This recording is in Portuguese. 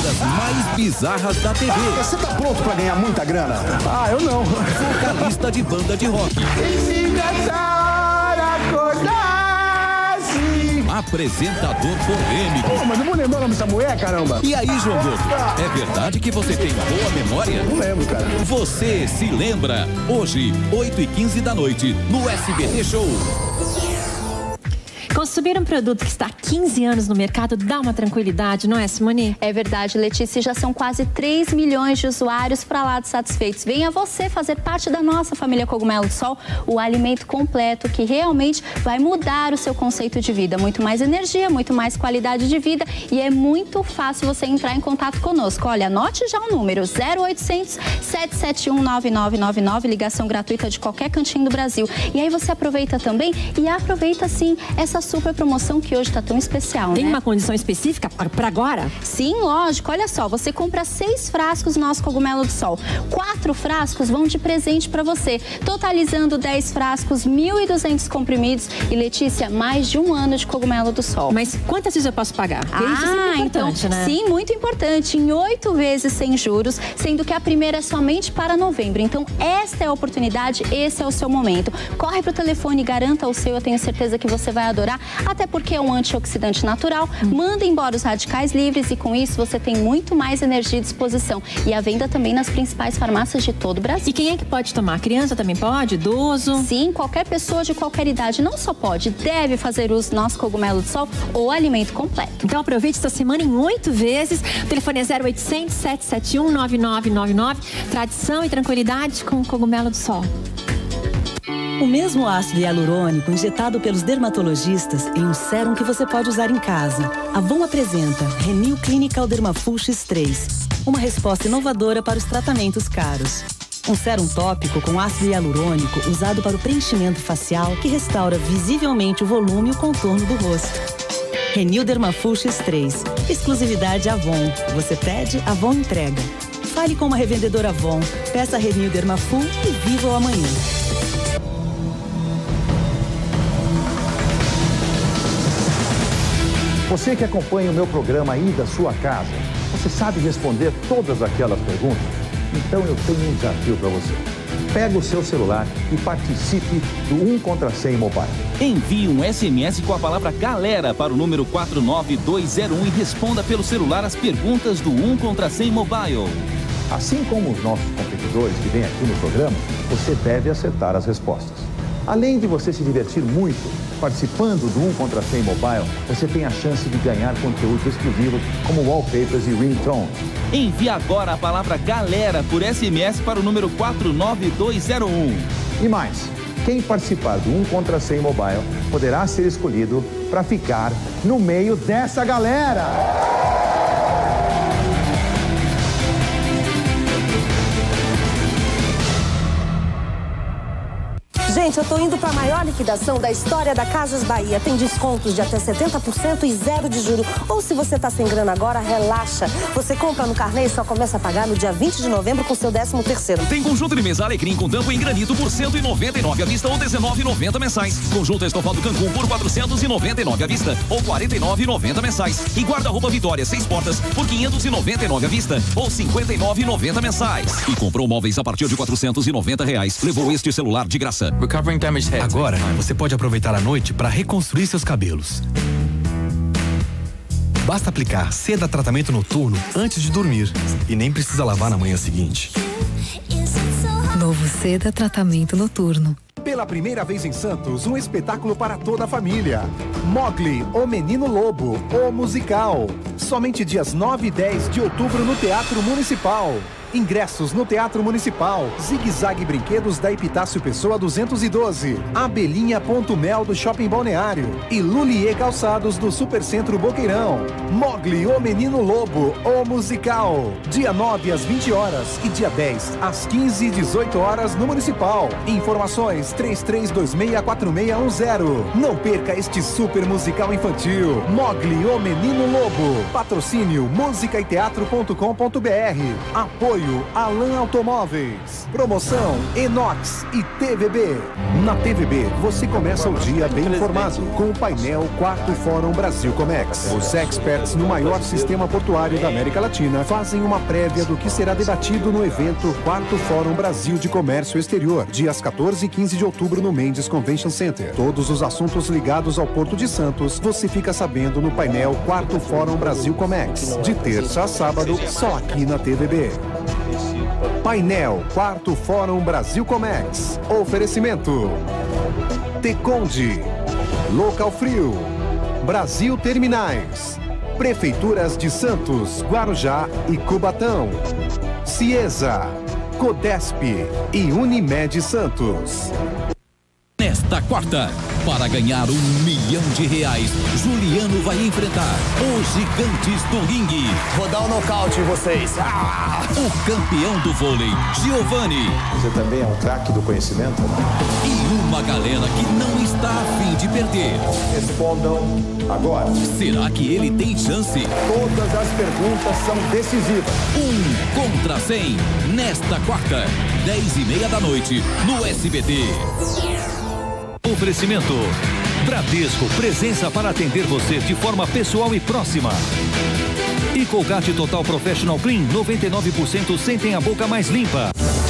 piadas mais bizarras da TV. Você tá pronto pra ganhar muita grana? Ah, eu não. Vocalista de banda de rock. Apresentador polêmico. Pô, mas eu vou lembrar o nome dessa mulher, caramba. E aí, João Gordo, é verdade que você tem boa memória? Não lembro, cara. Você se lembra? Hoje, 8h15 da noite, no SBT Show. Consumir um produto que está há 15 anos no mercado dá uma tranquilidade, não é, Simone? É verdade, Letícia, já são quase 3 milhões de usuários para lá de satisfeitos. Venha você fazer parte da nossa família Cogumelo do Sol, o alimento completo que realmente vai mudar o seu conceito de vida. Muito mais energia, muito mais qualidade de vida e é muito fácil você entrar em contato conosco. Olha, anote já o número 0800 771 9999, ligação gratuita de qualquer cantinho do Brasil. E aí você aproveita também e aproveita sim essa super promoção que hoje está tão especial, Tem né? uma condição específica para agora? Sim, lógico. Olha só, você compra 6 frascos do nosso Cogumelo do Sol. 4 frascos vão de presente para você, totalizando 10 frascos, 1.200 comprimidos e, Letícia, mais de 1 ano de Cogumelo do Sol. Mas quantas vezes eu posso pagar? Porque isso é sempre importante, então, né? Sim, muito importante. Em 8 vezes sem juros, sendo que a primeira é somente para novembro. Então, esta é a oportunidade, esse é o seu momento. Corre pro telefone e garanta o seu, eu tenho certeza que você vai adorar, até porque é um antioxidante natural, manda embora os radicais livres e com isso você tem muito mais energia e disposição. E a venda também nas principais farmácias de todo o Brasil. E quem é que pode tomar? Criança também pode? Idoso? Sim, qualquer pessoa de qualquer idade não só pode, deve fazer uso do nosso Cogumelo do Sol ou alimento completo. Então aproveite essa semana em 8 vezes. O telefone é 0800 771 9999. Tradição e tranquilidade com o Cogumelo do Sol. O mesmo ácido hialurônico injetado pelos dermatologistas em um sérum que você pode usar em casa. A Avon apresenta Renew Clinical Dermafull X3, uma resposta inovadora para os tratamentos caros. Um sérum tópico com ácido hialurônico usado para o preenchimento facial que restaura visivelmente o volume e o contorno do rosto. Renew Dermafull X3, exclusividade Avon. Você pede, Avon entrega. Fale com uma revendedora Avon, peça Renew Dermafull e viva o amanhã. Você que acompanha o meu programa aí da sua casa, você sabe responder todas aquelas perguntas? Então eu tenho um desafio para você. Pega o seu celular e participe do 1 contra 100 Mobile. Envie um SMS com a palavra GALERA para o número 49201 e responda pelo celular as perguntas do 1 contra 100 Mobile. Assim como os nossos competidores que vêm aqui no programa, você deve acertar as respostas. Além de você se divertir muito participando do 1 contra 100 Mobile, você tem a chance de ganhar conteúdos exclusivos como wallpapers e ringtones. Envie agora a palavra GALERA por SMS para o número 49201. E mais, quem participar do 1 contra 100 Mobile poderá ser escolhido para ficar no meio dessa galera. Gente, eu tô indo para a maior liquidação da história da Casas Bahia. Tem descontos de até 70% e 0 de juro. Ou se você tá sem grana agora, relaxa. Você compra no carnê e só começa a pagar no dia 20 de novembro com seu 13º. Tem conjunto de mesa Alecrim com tampo em granito por R$199 à vista ou R$19,90 mensais. Conjunto estofado Cancún por R$499 à vista ou R$49,90 mensais. E guarda-roupa Vitória 6 portas por R$599 à vista ou R$59,90 mensais. E comprou móveis a partir de R$490. Levou este celular de graça. Agora, você pode aproveitar a noite para reconstruir seus cabelos. Basta aplicar Seda Tratamento Noturno antes de dormir e nem precisa lavar na manhã seguinte. Novo Seda Tratamento Noturno. Pela primeira vez em Santos, um espetáculo para toda a família. Mowgli, o Menino Lobo, o musical. Somente dias 9 e 10 de outubro no Teatro Municipal. Ingressos no Teatro Municipal, Zig Zag Brinquedos da Epitácio Pessoa 212, Abelhinha.mel do Shopping Balneário e Lulier Calçados do Supercentro Boqueirão. Mowgli, o Menino Lobo, o musical. Dia 9 às 20 horas e dia 10 às 15 e 18 horas no Municipal. Informações 33264610. Não perca este super musical infantil. Mowgli, o Menino Lobo. Patrocínio musicaeteatro.com.br. Apoio Apoio Alan Automóveis. Promoção Enox e TVB. Na TVB, você começa o dia bem informado com o painel 4º Fórum Brasil Comex. Os experts no maior sistema portuário da América Latina fazem uma prévia do que será debatido no evento 4º Fórum Brasil de Comércio Exterior, dias 14 e 15 de outubro no Mendes Convention Center. Todos os assuntos ligados ao Porto de Santos você fica sabendo no painel 4º Fórum Brasil Comex, de terça a sábado, só aqui na TVB. Painel 4º Fórum Brasil Comex. Oferecimento Teconde, Local Frio, Brasil Terminais, Prefeituras de Santos, Guarujá e Cubatão, Ciesa, Codesp e Unimed Santos. Nesta quarta, para ganhar R$1 milhão, Juliano vai enfrentar os gigantes do ringue. Vou dar um nocaute em vocês. O campeão do vôlei, Giovanni. Você também é um craque do conhecimento? E uma galera que não está a fim de perder. Respondam agora. Será que ele tem chance? Todas as perguntas são decisivas. 1 contra 100, nesta quarta, 10h30 da noite, no SBT. Oferecimento Bradesco, presença para atender você de forma pessoal e próxima. E Colgate Total Professional Clean, 99% sentem a boca mais limpa.